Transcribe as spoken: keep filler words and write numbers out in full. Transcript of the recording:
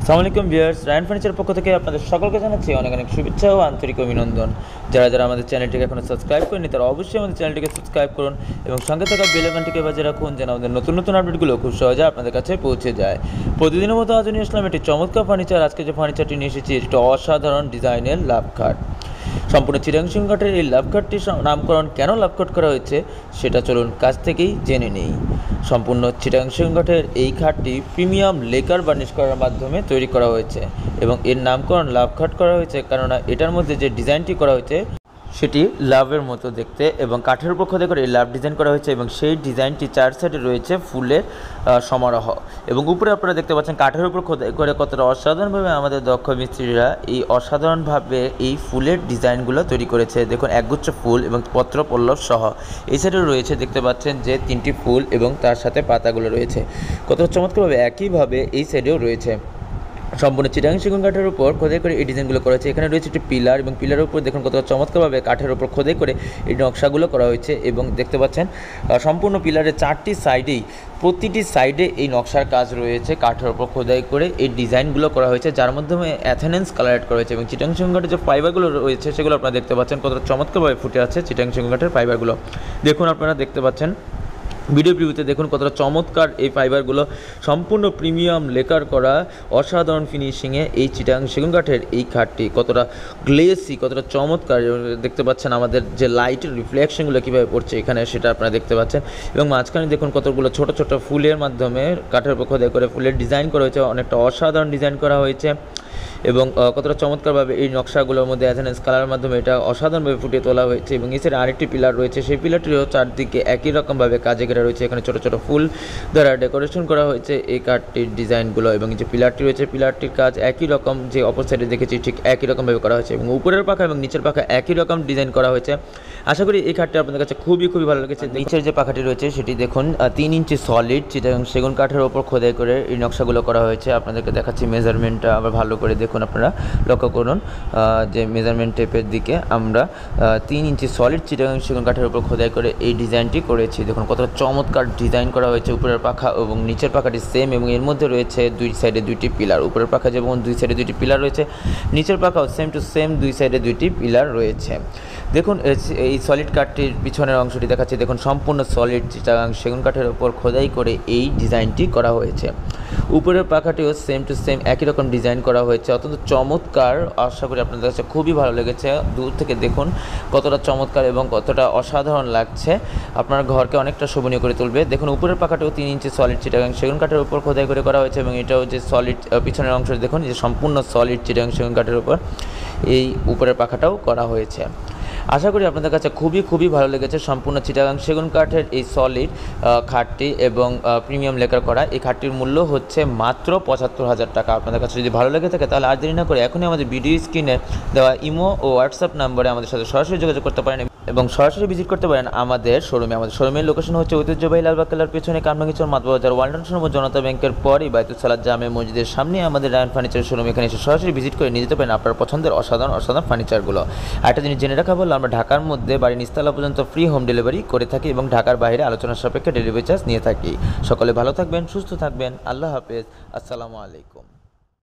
আসসালামু আলাইকুম viewers, Ryan ফার্নিচারের পক্ষ থেকে আপনাদের সকলকে জানাচ্ছি অনেক অনেক শুভেচ্ছা ও আন্তরিক অভিনন্দন। যারা যারা আমাদের চ্যানেলটিকে এখনও সাবস্ক্রাইব করেনি তারা অবশ্যই আমাদের চ্যানেলটিকে সাবস্ক্রাইব করুন এবং সঙ্গে থাকা বেল আইকনটিকে বাজিয়ে রাখুন যেন আমাদের নতুন নতুন আপডেটগুলো খুব সহজে আপনাদের কাছে পৌঁছে যায়। প্রতিদিনের মতো আজ নিয়ে আসলাম একটি চমৎকার ফার্নিচার। আজকে যে ফার্নিচারটি নিয়ে এসেছি এটি অসাধারণ ডিজাইনের লাভ খাট। সম্পূর্ণ চিটাং সেগুন কাঠের এই লাভ খাটটির নামকরণ কেন লাভ খাট করা হয়েছে সেটা চলুন কাছ থেকেই জেনে নেই। সম্পূর্ণ চিটাং সেগুন কাঠের এই খাটটি প্রিমিয়াম লেকার বার্নিশ করার মাধ্যমে তৈরি করা হয়েছে এবং এর নামকরণ লাভ খাট করা হয়েছে কেননা এটার মধ্যে যে ডিজাইনটি করা হয়েছে সেটি লাভের মতো দেখতে এবং কাঠের উপর খোদাই করে এই লাভ ডিজাইন করা হয়েছে এবং সেই ডিজাইনটি চার সাইডে রয়েছে ফুলের সমারোহ এবং উপরে আপনারা দেখতে পাচ্ছেন কাঠের উপর খোদাই করে কতটা অসাধারণভাবে আমাদের দক্ষ মিস্ত্রিরা এই অসাধারণভাবে এই ফুলের ডিজাইনগুলো তৈরি করেছে। দেখুন একগুচ্ছ ফুল এবং পত্র পল্লব সহ এই সাইডে রয়েছে দেখতে পাচ্ছেন যে তিনটি ফুল এবং তার সাথে পাতাগুলো রয়েছে কতটা চমৎকারভাবে। একইভাবে এই সাইডেও রয়েছে সম্পূর্ণ চিটাং সেগুন কাঠের উপর খোদাই করে এই ডিজাইনগুলো করা হয়েছে। এখানে রয়েছে একটি পিলার এবং পিলারের উপর দেখুন কতটা চমৎকারভাবে কাঠের উপর খোদাই করে এই নকশাগুলো করা হয়েছে এবং দেখতে পাচ্ছেন সম্পূর্ণ পিলারের চারটি সাইডেই প্রতিটি সাইডে এই নকশার কাজ রয়েছে কাঠের উপর খোদাই করে এই ডিজাইনগুলো করা হয়েছে যার মাধ্যমে অ্যাথেনেন্স কালার করা হয়েছে এবং চিটাং সেগুন কাঠের যে ফাইবারগুলো রয়েছে সেগুলো আপনারা দেখতে পাচ্ছেন কতটা চমৎকারভাবে ফুটে আছে চিটাং সেগুন কাঠের ফাইবারগুলো। দেখুন আপনারা দেখতে পাচ্ছেন ভিডিও প্রিভিউতে দেখুন কতটা চমৎকার এই ফাইবারগুলো সম্পূর্ণ প্রিমিয়াম লেকার করা অসাধারণ ফিনিশিংয়ে এই চিটাং সেগুন কাঠের এই খাটটি কতটা গ্লেসি কতটা চমৎকার দেখতে পাচ্ছেন। আমাদের যে লাইটের রিফ্লেকশনগুলো কীভাবে পড়ছে এখানে সেটা আপনারা দেখতে পাচ্ছেন এবং মাঝখানে দেখুন কতগুলো ছোট ছোট ফুলের মাধ্যমে কাঠের উপর খোদাই করে ফুলের ডিজাইন করা হয়েছে, অনেকটা অসাধারণ ডিজাইন করা হয়েছে এবং কতটা চমৎকারভাবে এই নকশাগুলোর মধ্যে অ্যাথেনেন্স কালারের মাধ্যমে এটা অসাধারণভাবে ফুটিয়ে তোলা হয়েছে এবং এছাড়া আরেকটি পিলার রয়েছে সেই পিলারটিরও চারদিকে একই রকমভাবে কাজে ঘেরা রয়েছে। এখানে ছোটো ছোটো ফুল দ্বারা ডেকোরেশন করা হয়েছে এই কাঠটির ডিজাইনগুলো এবং যে পিলারটি রয়েছে পিলারটির কাজ একই রকম যে অপর সাইডে দেখেছি ঠিক একই রকমভাবে করা হয়েছে এবং উপরের পাখা এবং নিচের পাখা একই রকম ডিজাইন করা হয়েছে। আশা করি এই খাটটি আপনাদের কাছে খুবই খুবই ভালো লেগেছে। নিচের যে পাখাটি রয়েছে সেটি দেখুন তিন ইঞ্চি সলিড চিটাং সেগুন কাঠের ওপর খোদাই করে এই নকশাগুলো করা হয়েছে। আপনাদেরকে দেখাচ্ছি মেজারমেন্টটা আবার ভালো করে দেখুন, আপনারা লক্ষ্য করুন যে মেজারমেন্ট টেপের দিকে আমরা তিন ইঞ্চি সলিড চিটাং সেগুন কাঠের উপর খোদাই করে এই ডিজাইনটি করেছি। দেখুন কতটা চমৎকার ডিজাইন করা হয়েছে উপরের পাখা এবং নিচের পাখাটি সেম এবং এর মধ্যে রয়েছে দুই সাইডে দুইটি পিলার। উপরের পাখা যেমন দুই সাইডে দুইটি পিলার রয়েছে নিচের পাখাও সেম টু সেম দুই সাইডে দুইটি পিলার রয়েছে। দেখুন এই সলিড কাঠটির পিছনের অংশটি দেখাচ্ছি, দেখুন সম্পূর্ণ সলিড চিটাং সেগুন কাঠের উপর খোদাই করে এই ডিজাইনটি করা হয়েছে। উপরের পাখাটিও সেম টু সেম একই রকম ডিজাইন করা হয়েছে, অত্যন্ত চমৎকার। আশা করি আপনাদের কাছে খুবই ভালো লেগেছে। দূর থেকে দেখুন কতটা চমৎকার এবং কতটা অসাধারণ লাগছে, আপনার ঘরকে অনেকটা শোভনীয় করে তুলবে। দেখুন উপরের পাখাটিও তিন ইঞ্চি সলিড চিটাং সেগুন কাঠের উপর খোদাই করে করা হয়েছে এবং এটাও যে সলিড পিছনের অংশ দেখুন যে সম্পূর্ণ সলিড চিটাং সেগুন কাঠের উপর এই উপরের পাখাটাও করা হয়েছে। আশা করি আপনাদের কাছে খুবই খুবই ভালো লেগেছে সম্পূর্ণ চিটাগাং সেগুন কাঠের এই সলিড খাটটি এবং প্রিমিয়াম লেকার করা এই খাটটির মূল্য হচ্ছে মাত্র পঁচাত্তর হাজার টাকা। আপনাদের কাছে যদি ভালো লেগে থাকে তাহলে আর দেরি না করে এখনই আমাদের ভিডিও স্ক্রিনে দেওয়া ইমো ও হোয়াটসঅ্যাপ নম্বরে আমাদের সাথে সরাসরি যোগাযোগ করতে পারেন এবং সরাসরি ভিজিট করতে পারেন আমাদের শোরুমে। আমাদের শোরুমের লোকেশন হচ্ছে ঐতিহ্যবাহী লালবাগ কেল্লার পেছনে কামরাঙ্গীচর মাতবাজার ওয়ালটন শোরুম জনতা ব্যাংকের পরই বাইতুল সালাত জামে মসজিদের সামনে আমাদের রায়ান ফার্নিচারের শোরুম। এখানে এসে সরাসরি ভিজিট করে নিয়ে যেতে পারেন আপনার পছন্দের অসাধারণ অসাধারণ ফার্নিচারগুলো। একটা জিনিস জেনে রাখা বললো আমরা ঢাকার মধ্যে বাড়ির নিচতলা পর্যন্ত ফ্রি হোম ডেলিভারি করে থাকি এবং ঢাকার বাইরে আলোচনার সাপেক্ষে ডেলিভারি চার্জ নিয়ে থাকি। সকলে ভালো থাকবেন, সুস্থ থাকবেন, আল্লাহ হাফেজ, আসসালামু আলাইকুম।